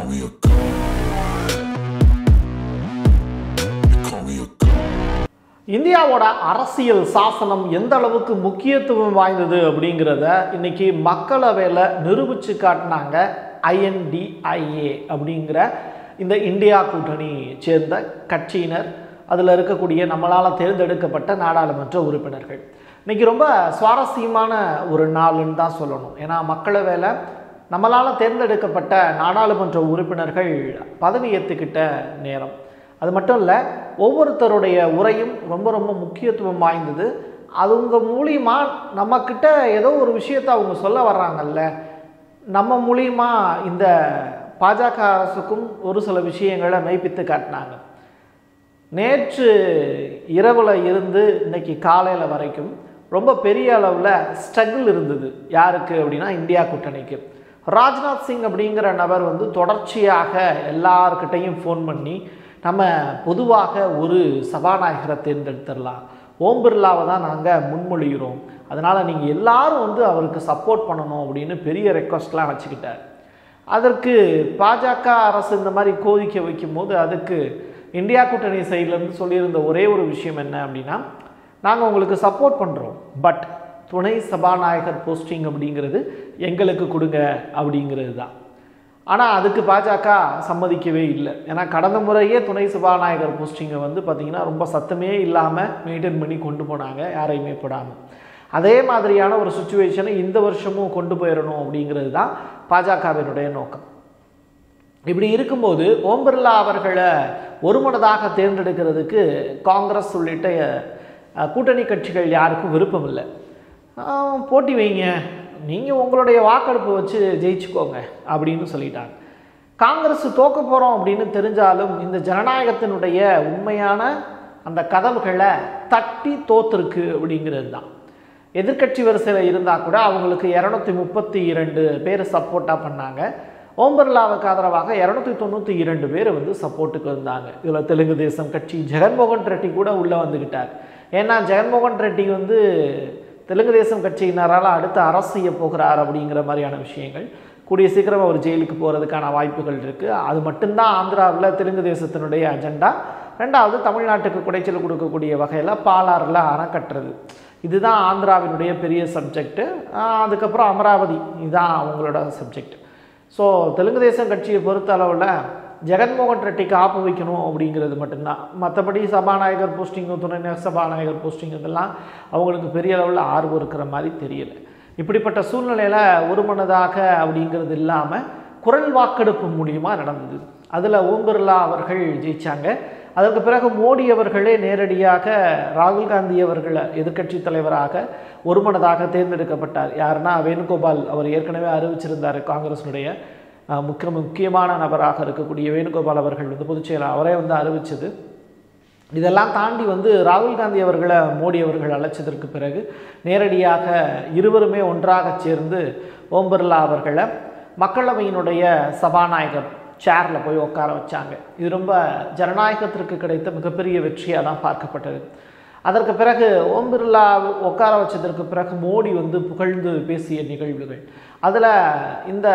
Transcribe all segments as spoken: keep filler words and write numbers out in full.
me a god. You call me a god. இந்தியாவோட அரசியல் சாசனம் எந்த அளவுக்கு முக்கியத்துவம் வாய்ந்தது அப்படிங்கிறத இன்னைக்கு மக்களவையில் நிரூபித்து காட்டினாங்க ஐஎன்டிஐஏ அப்படிங்கிற இந்த இந்தியா கூட்டணி சேர்ந்த கட்சியினர், அதில் இருக்கக்கூடிய நம்மளால் தேர்ந்தெடுக்கப்பட்ட நாடாளுமன்ற உறுப்பினர்கள். இன்றைக்கி ரொம்ப சுவாரஸ்யமான ஒரு நாள்னு தான் சொல்லணும். ஏன்னா மக்களவையில் நம்மளால் தேர்ந்தெடுக்கப்பட்ட நாடாளுமன்ற உறுப்பினர்கள் பதவி ஏற்றுக்கிட்ட நேரம். அது மட்டும் இல்லை, ஒவ்வொருத்தருடைய உரையும் ரொம்ப ரொம்ப முக்கியத்துவம் வாய்ந்தது. அவங்க மூலியமா நம்மக்கிட்ட ஏதோ ஒரு விஷயத்தை அவங்க சொல்ல வர்றாங்கல்ல, நம்ம மூலியமா இந்த பாஜக அரசுக்கும் ஒரு சில விஷயங்களை மெய்ப்பித்து காட்டினாங்க. நேற்று இரவில் இருந்து இன்னைக்கு காலையில் வரைக்கும் ரொம்ப பெரிய அளவில் ஸ்ட்ரகிள் இருந்தது. யாருக்கு அப்படின்னா இந்தியா கூட்டணிக்கு. ராஜ்நாத் சிங் அப்படிங்கிற நபர் வந்து தொடர்ச்சியாக எல்லார்கிட்டையும் ஃபோன் பண்ணி நம்ம பொதுவாக ஒரு சபாநாயகரை தேர்ந்தெடுத்துடலாம், ஓம் பிர்லாவை தான் நாங்கள் முன்மொழிகிறோம், அதனால் நீங்கள் எல்லாரும் வந்து அவருக்கு சப்போர்ட் பண்ணணும் அப்படின்னு பெரிய ரெக்வஸ்ட்லாம் வச்சுக்கிட்டார். அதற்கு பாஜக அரசு இந்த மாதிரி கோரிக்கை வைக்கும்போது அதுக்கு இந்தியா கூட்டணி சைட்லேருந்து சொல்லியிருந்த ஒரே ஒரு விஷயம் என்ன அப்படின்னா, நாங்கள் உங்களுக்கு சப்போர்ட் பண்ணுறோம், பட் துணை சபாநாயகர் போஸ்டிங் அப்படிங்கிறது எங்களுக்கு கொடுங்க அப்படிங்கிறது தான். ஆனால் அதுக்கு பாஜக சம்மதிக்கவே இல்லை. ஏன்னா கடந்த முறையே துணை சபாநாயகர் போஸ்டிங்கை வந்து பார்த்திங்கன்னா ரொம்ப சத்தமே இல்லாமல் மெயின்டைன் பண்ணி கொண்டு போனாங்க, யாரையுமே போடாமல். அதே மாதிரியான ஒரு சுச்சுவேஷனை இந்த வருஷமும் கொண்டு போயிடணும் அப்படிங்கிறது தான் பாஜகவினுடைய நோக்கம். இப்படி இருக்கும்போது ஓம் பிர்லா அவர்களை ஒருமனதாக தேர்ந்தெடுக்கிறதுக்கு காங்கிரஸ் உள்ளிட்ட கூட்டணி கட்சிகள் யாருக்கும் விருப்பம் இல்லை. போட்டி வைங்க, நீங்கள் உங்களுடைய வாக்கெடுப்பு வச்சு ஜெயிச்சுக்கோங்க அப்படின்னு சொல்லிட்டாங்க. காங்கிரஸ் தோக்க போகிறோம் அப்படின்னு தெரிஞ்சாலும் இந்த ஜனநாயகத்தினுடைய உண்மையான அந்த கதவுகளை தட்டி தோத்துருக்கு அப்படிங்கிறது தான். எதிர்கட்சி வரிசையில் இருந்தால் கூட அவங்களுக்கு இரநூத்தி முப்பத்தி இரண்டு பேர் சப்போர்ட்டாக பண்ணாங்க. ஓம் பிர்லாவுக்கு ஆதரவாக இரநூத்தி தொண்ணூற்றி இரண்டு பேர் வந்து சப்போர்ட்டுக்கு இருந்தாங்க. இதில் தெலுங்கு தேசம் கட்சி ஜெகன்மோகன் ரெட்டி கூட உள்ளே வந்துக்கிட்டார். ஏன்னா ஜெகன்மோகன் ரெட்டி வந்து தெலுங்கு தேசம் கட்சியினரால் அடுத்து அரசு செய்ய போகிறார் அப்படிங்கிற மாதிரியான விஷயங்கள். கூடிய சீக்கிரம் அவர் ஜெயிலுக்கு போகிறதுக்கான வாய்ப்புகள் இருக்குது. அது மட்டும்தான் ஆந்திராவில் தெலுங்கு தேசத்தினுடைய அஜெண்டா. ரெண்டாவது, தமிழ்நாட்டுக்கு குடைச்சல் கொடுக்கக்கூடிய வகையில் பாலாறில் அணைக்கட்டுறது, இதுதான் ஆந்திராவினுடைய பெரிய சப்ஜெக்டு. அதுக்கப்புறம் அமராவதி, இதுதான் அவங்களோட சப்ஜெக்ட். ஸோ தெலுங்கு தேசம் கட்சியை பொறுத்த அளவில் ஜெகன்மோகன் ரெட்டிக்கு ஆப்பு வைக்கணும் அப்படிங்கிறது மட்டும்தான். மற்றபடி சபாநாயகர் போஸ்டிங்கு, துணை சபாநாயகர் போஸ்டிங் இதெல்லாம் அவங்களுக்கு பெரிய அளவில் ஆர்வம் இருக்கிற மாதிரி தெரியலை. இப்படிப்பட்ட சூழ்நிலையில் ஒருமனதாக அப்படிங்கிறது இல்லாமல் குரல் வாக்கெடுப்பு மூலியமாக நடந்தது. அதில் ஓம் பிர்லா அவர்கள் ஜெயித்தாங்க. அதற்கு பிறகு மோடி அவர்களே நேரடியாக ராகுல் காந்தி அவர்களை எதிர்க்கட்சி தலைவராக ஒருமனதாக தேர்ந்தெடுக்கப்பட்டார். யாருன்னா வேணுகோபால், அவர் ஏற்கனவே அறிவிச்சிருந்தார். காங்கிரஸினுடைய முக்கிய முக்கியமான நபராக இருக்கக்கூடிய வேணுகோபால் அவர்கள் வந்து பொதுச்செயலாளர், அவரே வந்து அறிவித்தது. இதெல்லாம் தாண்டி வந்து ராகுல் காந்தி அவர்களை மோடி அவர்கள் அழைச்சதற்கு பிறகு நேரடியாக இருவருமே ஒன்றாக சேர்ந்து ஓம் பிர்லா அவர்களை மக்களவையினுடைய சபாநாயகர் சேரில் போய் உட்கார வச்சாங்க. இது ரொம்ப ஜனநாயகத்திற்கு கிடைத்த மிகப்பெரிய வெற்றியாக தான் பார்க்கப்பட்டது. அதற்கு பிறகு ஓம் பிர்லா உட்கார வச்சதற்கு பிறகு மோடி வந்து புகழ்ந்து பேசிய நிகழ்வுகள், அதில் இந்த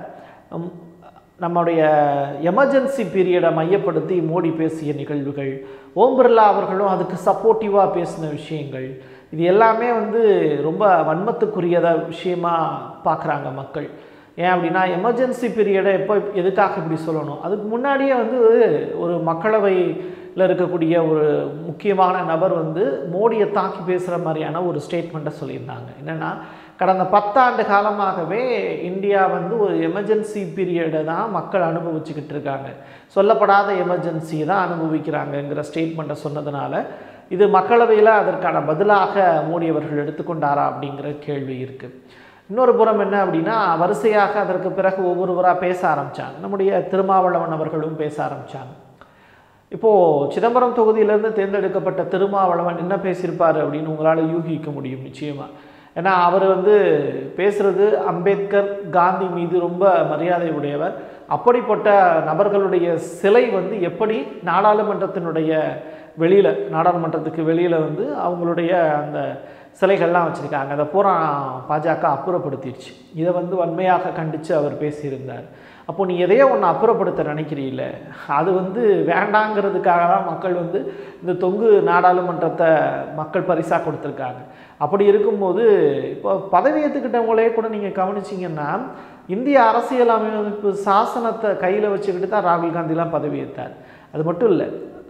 நம்முடைய எமர்ஜென்சி பீரியடை மையப்படுத்தி மோடி பேசிய நிகழ்வுகள், ஓம் பிர்லா அவர்களும் அதுக்கு சப்போர்ட்டிவாக பேசின விஷயங்கள், இது எல்லாமே வந்து ரொம்ப வன்மத்துக்குரியத விஷயமா பார்க்குறாங்க மக்கள். ஏன் அப்படின்னா எமர்ஜென்சி பீரியடை எப்போ எதுக்காக இப்படி சொல்லணும், அதுக்கு முன்னாடியே வந்து ஒரு மக்களவையில் இருக்கக்கூடிய ஒரு முக்கியமான நபர் வந்து மோடியை தாக்கி பேசுகிற மாதிரியான ஒரு ஸ்டேட்மெண்ட்டை சொல்லியிருந்தாங்க. என்னென்னா, கடந்த பத்தாண்டு காலமாகவே இந்தியா வந்து ஒரு எமர்ஜென்சி பீரியடை தான் மக்கள் அனுபவிச்சுக்கிட்டு இருக்காங்க, சொல்லப்படாத எமர்ஜென்சியை தான் அனுபவிக்கிறாங்கங்கிற ஸ்டேட்மெண்ட்டை சொன்னதுனால இது மக்களவையில் அதற்கான பதிலாக மோடி அவர்கள் எடுத்துக்கொண்டாரா அப்படிங்கிற கேள்வி இருக்குது. இன்னொரு புறம் என்ன அப்படின்னா, வரிசையாக அதற்கு பிறகு ஒவ்வொருவராக பேச ஆரம்பித்தாங்க. நம்முடைய திருமாவளவன் அவர்களும் பேச ஆரம்பித்தாங்க. இப்போது சிதம்பரம் தொகுதியிலேருந்து தேர்ந்தெடுக்கப்பட்ட திருமாவளவன் என்ன பேசியிருப்பார் அப்படின்னு உங்களால் யூகிக்க முடியும் நிச்சயமாக. ஏன்னா அவர் வந்து பேசுகிறது அம்பேத்கர், காந்தி மீது ரொம்ப மரியாதை உடையவர். அப்படிப்பட்ட நபர்களுடைய சிலை வந்து எப்படி நாடாளுமன்றத்தினுடைய வெளியில், நாடாளுமன்றத்துக்கு வெளியில் வந்து அவங்களுடைய அந்த சிலைகள்லாம் வச்சுருக்காங்க. அதை பூரா பாஜக அப்புறப்படுத்திடுச்சு. இதை வந்து வன்மையாக கண்டித்து அவர் பேசியிருந்தார். அப்போது நீ எதையோ ஒன்று அப்புறப்படுத்த நினைக்கிறீல்ல, அது வந்து வேண்டாங்கிறதுக்காக தான் மக்கள் வந்து இந்த தொங்கு நாடாளுமன்றத்தை மக்கள் பரிசாக கொடுத்துருக்காங்க. அப்படி இருக்கும்போது இப்போ பதவி ஏற்றுக்கிட்டவங்களே கூட நீங்கள் கவனிச்சிங்கன்னா, இந்திய அரசியலமைப்பு சாசனத்தை கையில் வச்சுக்கிட்டு தான் ராகுல் காந்திலாம் பதவி ஏற்றார். அது மட்டும் இல்லை,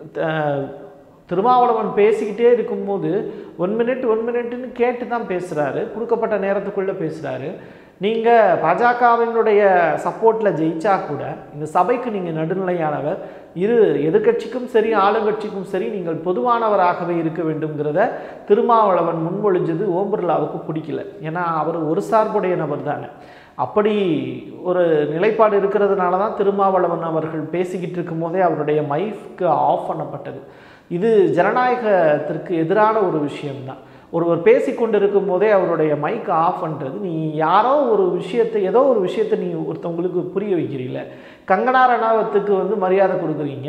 திருமாவளவன் பேசிக்கிட்டே இருக்கும்போது ஒன் மினிட் ஒன் மினிட்னு கேட்டு தான் பேசுகிறாரு, கொடுக்கப்பட்ட நேரத்துக்குள்ளே பேசுகிறாரு. நீங்கள் பாஜகவினுடைய சப்போர்ட்டில் ஜெயிச்சா கூட இந்த சபைக்கு நீங்கள் நடுநிலையானவர், இரு எதிர்கட்சிக்கும் சரி ஆளுங்கட்சிக்கும் சரி நீங்கள் பொதுவானவராகவே இருக்க வேண்டும்ங்கிறத திருமாவளவன் முன்மொழிஞ்சது ஓம் பிர்லாவுக்கு பிடிக்கல. ஏன்னா அவர் ஒரு சார்புடைய நபர் தானே. அப்படி ஒரு நிலைப்பாடு இருக்கிறதுனால தான் திருமாவளவன் அவர்கள் பேசிக்கிட்டு இருக்கும் போதே அவருடைய மைக்கு ஆஃப் பண்ணப்பட்டது. இது ஜனநாயகத்திற்கு எதிரான ஒரு விஷயம்தான். ஒருவர் பேசி கொண்டு இருக்கும் போதே அவருடைய மைக் ஆஃப் பண்ணுறது, நீ யாரோ ஒரு விஷயத்தை ஏதோ ஒரு விஷயத்தை நீ ஒருத்தவங்களுக்கு புரிய வைக்கிறீங்கள. கங்கனா ரணாவத்துக்கு வந்து மரியாதை கொடுக்குறீங்க,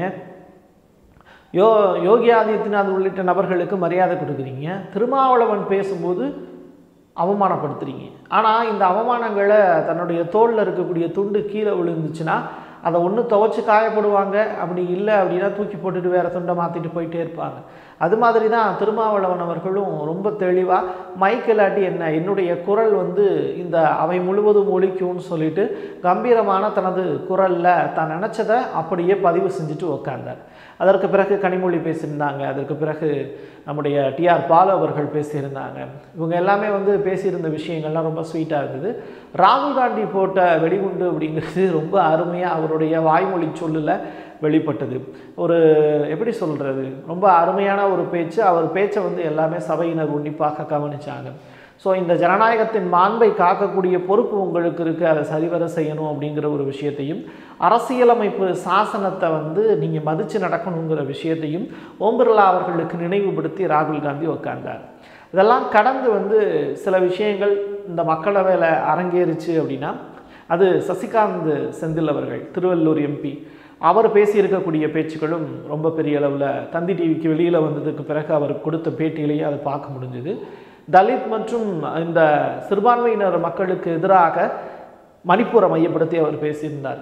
யோ யோகி ஆதித்யநாத் உள்ளிட்ட நபர்களுக்கு மரியாதை கொடுக்குறீங்க, திருமாவளவன் பேசும்போது அவமானப்படுத்துறீங்க. ஆனால் இந்த அவமானங்களை தன்னுடைய தோளில் இருக்கக்கூடிய துண்டு கீழே விழுந்துச்சுன்னா அதை ஒன்று துவைச்சி காயப்படுவாங்க, அப்படி இல்லை அப்படின்னா தூக்கி போட்டுட்டு வேறு துண்டை மாற்றிட்டு போயிட்டே இருப்பாங்க. அது மாதிரி தான் திருமாவளவன் அவர்களும் ரொம்ப தெளிவாக மைக் இல்லாட்டி என்ன, என்னுடைய குரல் வந்து இந்த அவை முழுவதும் ஒலிக்கும்னு சொல்லிட்டு கம்பீரமான தனது குரலில் தான் நினச்சதை அப்படியே பதிவு செஞ்சுட்டு உக்காந்தார். அதற்கு பிறகு கனிமொழி பேசியிருந்தாங்க, அதற்கு பிறகு நம்முடைய டிஆர் பாலு அவர்கள் பேசியிருந்தாங்க. இவங்க எல்லாமே வந்து பேசியிருந்த விஷயங்கள்லாம் ரொம்ப ஸ்வீட்டாக இருந்தது. ராகுல் காந்தி போட்ட வெடிகுண்டு அப்படிங்கிறது ரொம்ப அருமையாக அவருடைய வாய்மொழி சொல்லில் வெளிப்பட்டது. ஒரு எப்படி சொல்கிறது, ரொம்ப அருமையான ஒரு பேச்சு. அவர் பேச்சை வந்து எல்லாமே சபையினர் உன்னிப்பாக கவனித்தாங்க. ஸோ இந்த ஜனநாயகத்தின் மாண்பை காக்கக்கூடிய பொறுப்பு உங்களுக்கு இருக்குது, அதை சரிவர செய்யணும் அப்படிங்கிற ஒரு விஷயத்தையும், அரசியலமைப்பு சாசனத்தை வந்து நீங்கள் மதித்து நடக்கணுங்கிற விஷயத்தையும் ஓம் பிர்லா அவர்களுக்கு நினைவுபடுத்தி ராகுல் காந்தி உட்கார்ந்தார். இதெல்லாம் கடந்து வந்து சில விஷயங்கள் இந்த மக்களவையில் அரங்கேறிச்சு அப்படின்னா, அது சசிகாந்த் செந்தில் அவர்கள், திருவள்ளூர் எம்பி, அவர் பேசியிருக்கக்கூடிய பேச்சுக்களும் ரொம்ப பெரிய அளவில் தந்தி டிவிக்கு வெளியில் வந்ததுக்கு பிறகு அவர் கொடுத்த பேட்டியிலேயே அதை பார்க்க முடிஞ்சுது. தலித் மற்றும் இந்த சிறுபான்மையினர் மக்களுக்கு எதிராக மணிப்பூரை மையப்படுத்தி அவர் பேசியிருந்தார்.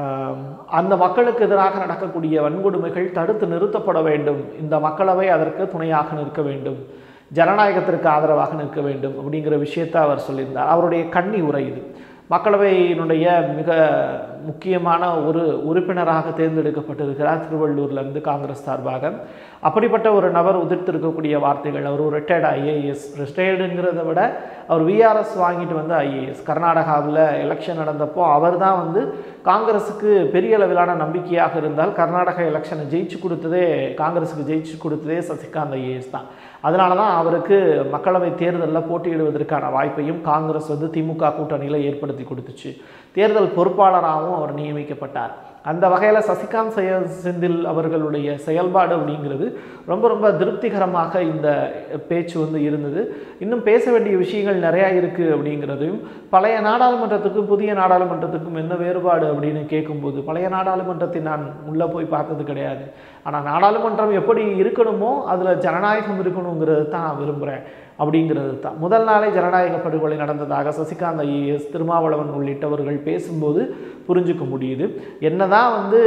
அந்த மக்களுக்கு எதிராக நடக்கக்கூடிய வன்கொடுமைகள் தடுத்து நிறுத்தப்பட வேண்டும், இந்த மக்களவை அதற்கு துணையாக நிற்க வேண்டும், ஜனநாயகத்திற்கு ஆதரவாக நிற்க வேண்டும் அப்படிங்கிற விஷயத்தை அவர் சொல்லியிருந்தார். அவருடைய கன்னி உரை இது. மக்களவையினுடைய மிக முக்கியமான ஒரு உறுப்பினராக தேர்ந்தெடுக்கப்பட்டிருக்கிறார் திருவள்ளூர்லேருந்து காங்கிரஸ் சார்பாக. அப்படிப்பட்ட ஒரு நபர் உதிர்த்திருக்கக்கூடிய வார்த்தைகள், அவர் ஒரு ரிட்டையர்டு ஐஏஎஸ், ரிட்டையர்டுங்கிறத விட அவர் விஆர்எஸ் வாங்கிட்டு வந்து ஐஏஎஸ். கர்நாடகாவில் எலெக்ஷன் நடந்தப்போ அவர் தான் வந்து காங்கிரஸுக்கு பெரிய அளவிலான நம்பிக்கையாக இருந்தால் கர்நாடகா எலெக்ஷனை ஜெயிச்சு கொடுத்ததே, காங்கிரஸுக்கு ஜெயிச்சு கொடுத்ததே சசிகாந்த் ஐஏஎஸ் தான். அதனால தான் அவருக்கு மக்களவை தேர்தலில் போட்டியிடுவதற்கான வாய்ப்பையும் காங்கிரஸ் வந்து திமுக கூட்டணியில் ஏற்படுத்தி கொடுத்துச்சு. தேர்தல் பொறுப்பாளராகவும் அவர் நியமிக்கப்பட்டார். அந்த வகையில் சசிகாந்த் செந்தில் அவர்களுடைய செயல்பாடு அப்படிங்கிறது ரொம்ப ரொம்ப திருப்திகரமாக இந்த பேச்சு வந்து இருந்தது. இன்னும் பேச வேண்டிய விஷயங்கள் நிறையா இருக்குது அப்படிங்கிறதையும், பழைய நாடாளுமன்றத்துக்கும் புதிய நாடாளுமன்றத்துக்கும் என்ன வேறுபாடு அப்படின்னு கேட்கும்போது, பழைய நாடாளுமன்றத்தை நான் உள்ளே போய் பார்த்தது கிடையாது, ஆனால் நாடாளுமன்றம் எப்படி இருக்கணுமோ அதில் ஜனநாயகம் இருக்கணுங்கிறது தான் நான் விரும்புகிறேன் அப்படிங்கிறது தான். முதல் நாளே ஜனநாயக படுகொலை நடந்ததாக சசிகாந்த் ஐஏஎஸ், திருமாவளவன் உள்ளிட்டவர்கள் பேசும்போது புரிஞ்சுக்க முடியுது. என்னதான் வந்து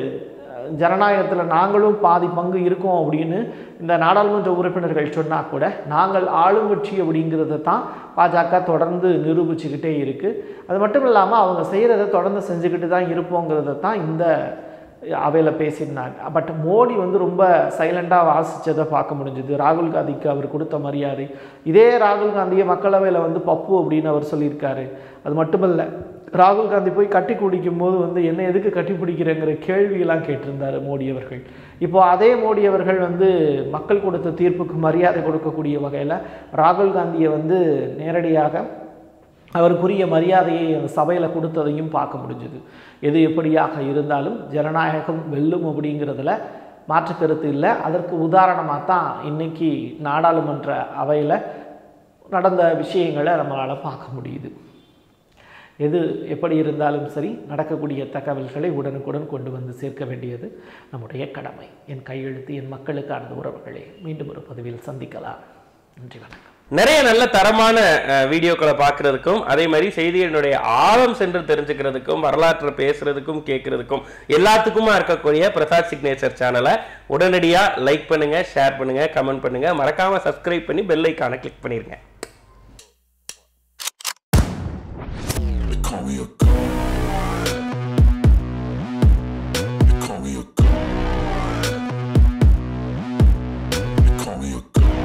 ஜனநாயகத்தில் நாங்களும் பாதி பங்கு இருக்கோம் அப்படின்னு இந்த நாடாளுமன்ற உறுப்பினர்கள் சொன்னால் கூட, நாங்கள் ஆளுங்கட்சி அப்படிங்கிறத தான் பாஜக தொடர்ந்து நிரூபிச்சுக்கிட்டே இருக்குது. அது மட்டும் இல்லாமல் அவங்க செய்கிறத தொடர்ந்து செஞ்சுக்கிட்டு தான் இருப்போங்கிறத தான் இந்த அவையில் பேசியிருந்தாங்க. பட் மோடி வந்து ரொம்ப சைலண்டாக வாசித்ததை பார்க்க முடிஞ்சுது. ராகுல் காந்திக்கு அவர் கொடுத்த மரியாதை, இதே ராகுல் காந்தியை மக்களவையில் வந்து பப்பு அப்படின்னு அவர் சொல்லியிருக்காரு. அது மட்டுமல்ல, ராகுல் காந்தி போய் கட்டி குடிக்கும் போது வந்து என்ன எதுக்கு கட்டி பிடிக்கிறேங்கிற கேள்வியெல்லாம் கேட்டிருந்தார் மோடி அவர்கள். இப்போ அதே மோடி அவர்கள் வந்து மக்கள் கொடுத்த தீர்ப்புக்கு மரியாதை கொடுக்கக்கூடிய வகையில் ராகுல் காந்தியை வந்து நேரடியாக அவருக்குரிய மரியாதையை அந்த சபையில் கொடுத்ததையும் பார்க்க முடிஞ்சுது. எது எப்படியாக இருந்தாலும் ஜனநாயகம் வெல்லும் அப்படிங்கிறதுல மாற்று கருத்து இல்லை. அதற்கு உதாரணமாக தான் இன்றைக்கி நாடாளுமன்ற அவையில் நடந்த விஷயங்களை நம்மளால் பார்க்க முடியுது. எது எப்படி இருந்தாலும் சரி, நடக்கக்கூடிய தகவல்களை உடனுக்குடன் கொண்டு வந்து சேர்க்க வேண்டியது நம்முடைய கடமை. என் கையெழுத்து என் மக்களுக்கான உறவுகளே, மீண்டும் ஒரு பதிவில் சந்திக்கலாம். நன்றி, வணக்கம். நிறைய நல்ல தரமான வீடியோக்களை பார்க்கறதுக்கும் அதே மாதிரி செய்திகளினுடைய ஆழம் சென்று தெரிஞ்சுக்கிறதுக்கும் வரலாற்றை பேசுறதுக்கும் கேட்கறதுக்கும் எல்லாத்துக்குமா இருக்கக்கூடிய பிரசாத் சிக்னேச்சர் சேனலை உடனடியா லைக் பண்ணுங்க, ஷேர் பண்ணுங்க, கமெண்ட் பண்ணுங்க, மறக்காம சப்ஸ்கிரைப் பண்ணி பெல் ஐகானை கிளிக் பண்ணிருங்க. Call me a god.